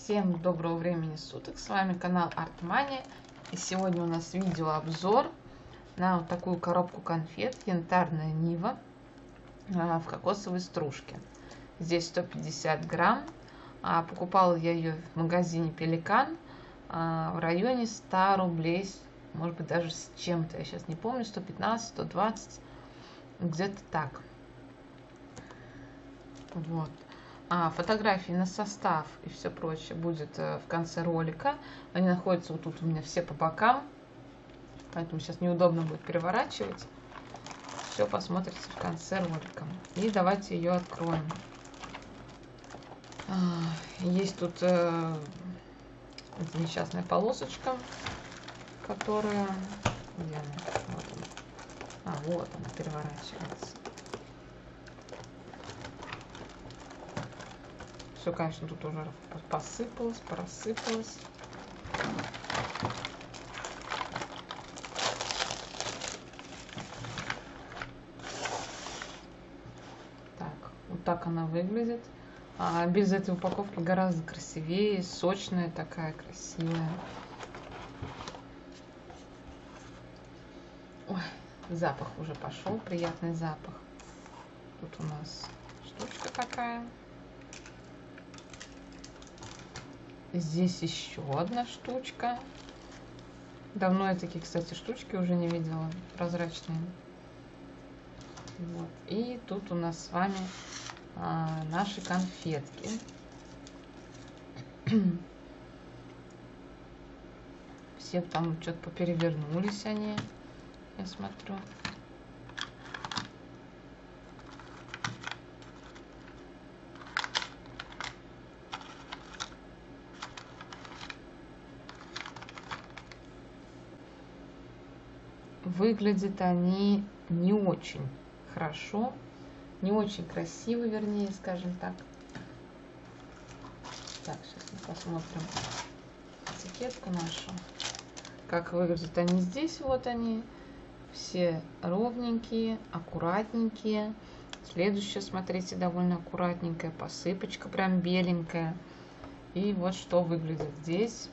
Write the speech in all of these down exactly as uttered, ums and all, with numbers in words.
Всем доброго времени суток, с вами канал Артмания, и сегодня у нас видеообзор на вот такую коробку конфет Янтарная Нива в кокосовой стружке. Здесь сто пятьдесят грамм, покупала я ее в магазине Пеликан в районе ста рублей, может быть даже с чем-то, я сейчас не помню, сто пятнадцать, сто двадцать, где-то так. Вот. А фотографии на состав и все прочее будет в конце ролика. Они находятся вот тут у меня все по бокам, поэтому сейчас неудобно будет переворачивать. Все посмотрите в конце ролика. И давайте ее откроем. Есть тут несчастная полосочка, которая... Где она? Вот она. А, вот она переворачивается. Все, конечно, тут уже посыпалось, просыпалось. Так, вот так она выглядит. А без этой упаковки гораздо красивее, сочная такая, красивая. Ой, запах уже пошел, приятный запах. Тут у нас штучка такая. Здесь еще одна штучка. Давно я такие, кстати, штучки уже не видела, прозрачные. Вот. И тут у нас с вами а, наши конфетки. Все там что-то поперевернулись они, я смотрю. Выглядят они не очень хорошо, не очень красиво, вернее, скажем так. Так, сейчас мы посмотрим этикетку нашу. Как выглядят они здесь. Вот они, все ровненькие, аккуратненькие. Следующая, смотрите, довольно аккуратненькая, посыпочка прям беленькая. И вот что выглядит здесь.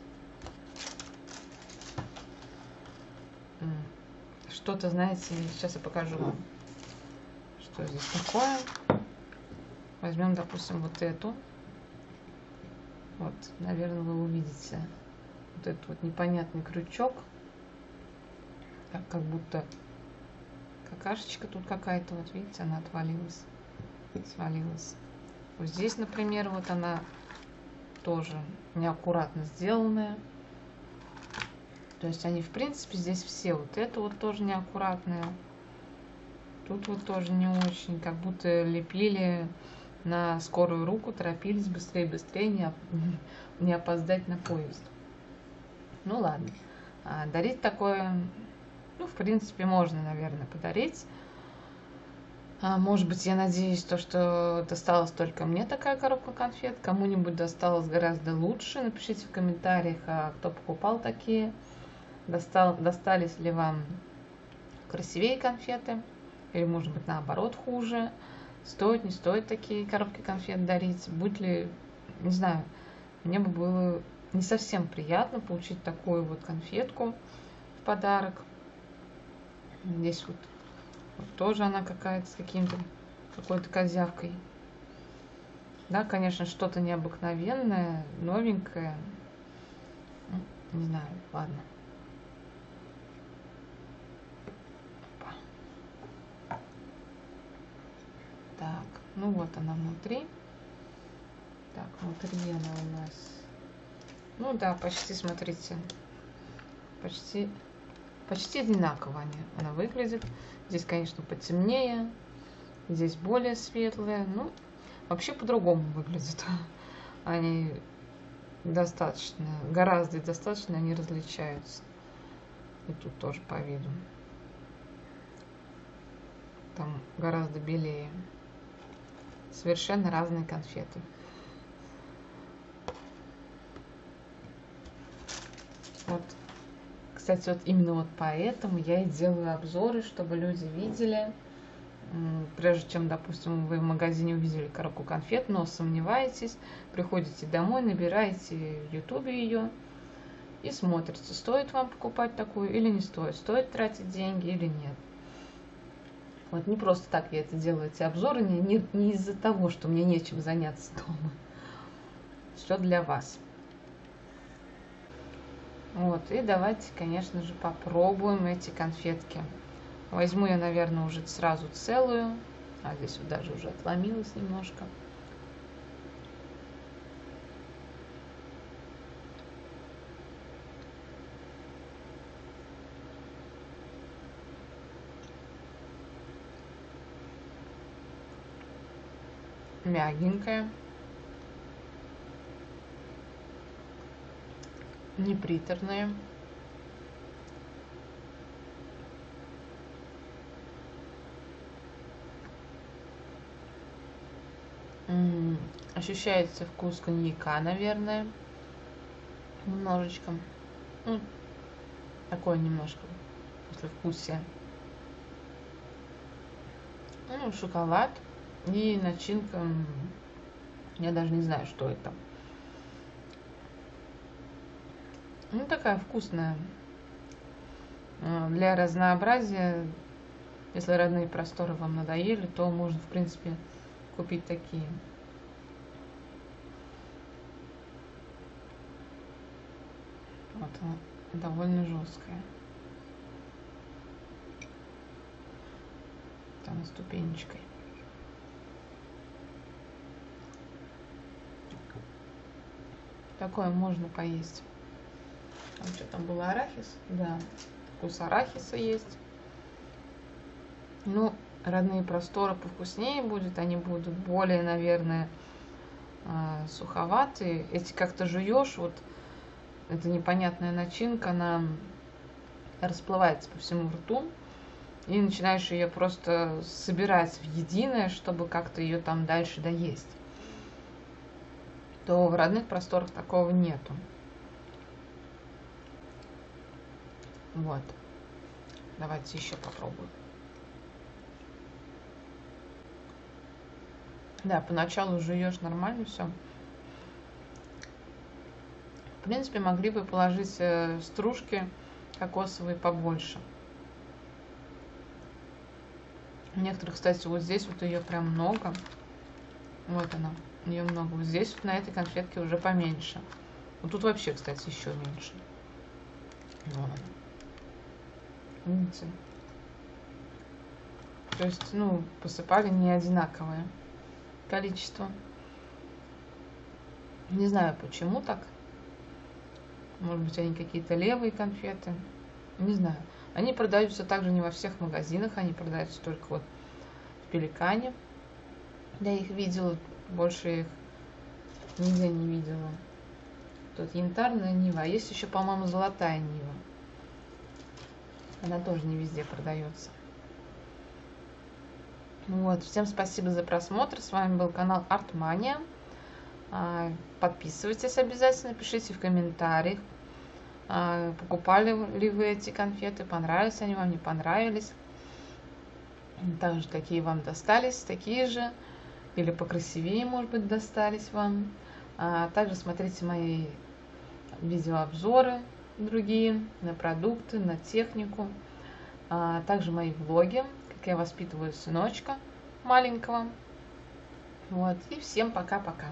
Что-то, знаете, сейчас я покажу вам, что здесь такое. Возьмем, допустим, вот эту. Вот, наверное, вы увидите вот этот вот непонятный крючок. Так, как будто какашечка тут какая-то, вот видите, она отвалилась, свалилась. Вот здесь, например, вот она тоже неаккуратно сделанная. То есть они, в принципе, здесь все. Вот это вот тоже неаккуратное. Тут вот тоже не очень. Как будто лепили на скорую руку, торопились быстрее, быстрее, не, оп не опоздать на поезд. Ну ладно. А дарить такое, ну, в принципе, можно, наверное, подарить. А, может быть, я надеюсь, то, что досталась только мне такая коробка конфет. Кому-нибудь досталось гораздо лучше. Напишите в комментариях, а кто покупал такие. Достал, достались ли вам красивее конфеты, или может быть наоборот хуже, стоит, не стоит такие коробки конфет дарить, будет ли, не знаю, мне бы было не совсем приятно получить такую вот конфетку в подарок. Здесь вот, вот тоже она какая-то с каким-то, какой-то козявкой. Да, конечно, что-то необыкновенное, новенькое, ну, не знаю, ладно. Так, ну вот она внутри. Так, внутри она у нас. Ну да, почти, смотрите. Почти, почти одинаково они, она выглядит. Здесь, конечно, потемнее. Здесь более светлая. Ну, вообще по-другому выглядят. Они достаточно, гораздо достаточно они различаются. И тут тоже по виду. Там гораздо белее. Совершенно разные конфеты. Вот, кстати, вот именно вот поэтому я и делаю обзоры, чтобы люди видели, Прежде чем, допустим, вы в магазине увидели коробку конфет, но сомневаетесь, приходите домой, набираете в ютубе ее и смотрите, стоит вам покупать такую или не стоит, стоит тратить деньги или нет. Вот не просто так я это делаю, эти обзоры, не, не, не из-за того, что мне нечем заняться дома. Все для вас. Вот, и давайте, конечно же, попробуем эти конфетки. Возьму я, наверное, уже сразу целую. А здесь вот даже уже отломилась немножко. Мягенькая. Не приторная. М-м, ощущается вкус коньяка, наверное. Немножечко. М, такое немножко послевкусие. Ну, шоколад и начинка. Я даже не знаю, что это. Ну, такая вкусная. Для разнообразия, если родные просторы вам надоели, то можно, в принципе, купить такие. Вот она, довольно жесткая. Там ступенечкой. Такое можно поесть. Там что там было, арахис? Да, вкус арахиса есть. Ну, родные просторы повкуснее будет, они будут более, наверное, суховатые. Эти как-то жуешь, вот эта непонятная начинка, она расплывается по всему рту, и начинаешь ее просто собирать в единое, чтобы как-то ее там дальше доесть. То в родных просторах такого нету. Вот. Давайте еще попробуем. Да, поначалу жуешь нормально все. В принципе, могли бы положить стружки кокосовые побольше. У некоторых, кстати, вот здесь вот ее прям много. Вот она, ее много. Вот здесь вот на этой конфетке уже поменьше. Вот тут вообще, кстати, еще меньше. Вот. Видите? То есть, ну, посыпали не одинаковое количество. Не знаю, почему так. Может быть, они какие-то левые конфеты. Не знаю. Они продаются также не во всех магазинах. Они продаются только вот в Пеликане. Я их видела. Больше их нигде не видела. Тут янтарная Нива. А есть еще, по-моему, золотая Нива. Она тоже не везде продается. Вот. Всем спасибо за просмотр. С вами был канал Артмания. Подписывайтесь обязательно, пишите в комментариях, покупали ли вы эти конфеты, понравились они вам, не понравились, также какие вам достались, такие же или покрасивее, может быть, достались вам. Также смотрите мои видеообзоры другие на продукты, на технику, также мои влоги, как я воспитываю сыночка маленького. Вот, и всем пока-пока.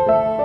Thank you.